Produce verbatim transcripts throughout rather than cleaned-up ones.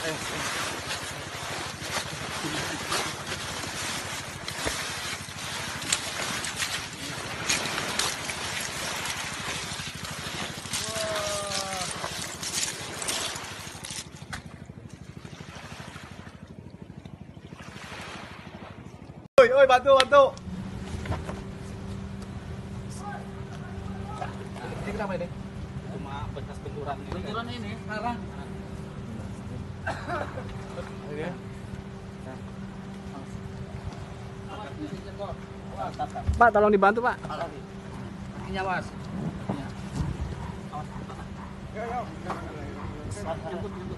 Oi, oi, bantu, bantu. Ini kenapa ini? Cuma bekas benturan ini. Benturan ini sekarang. Ini ya. Pak, tolong dibantu, Pak. Kakinya awas. Jemput, jemput.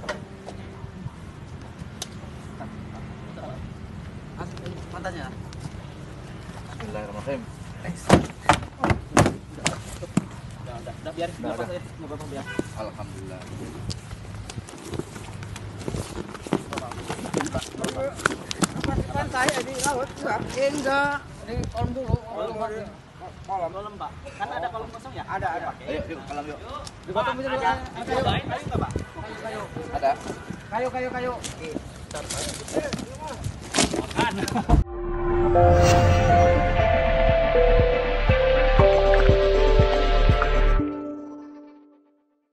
Matanya. Bismillahirrahmanirrahim. Udah, udah, udah biarin. Udah, Udah, udah. ya. Nggak apa-apa biar. Alhamdulillah. Kan saya di laut enggak? Enggak. Di kolam dulu. Kolam, kolam, Pak. Kan ada kolam kosong ya? Ada, ada. Ayo, yuk, kolam yuk. Di botol punya Ada. ada. Cobain kayu nggak, Pak? Kayu. Ada. Kayu, kayu, kayu. Makan.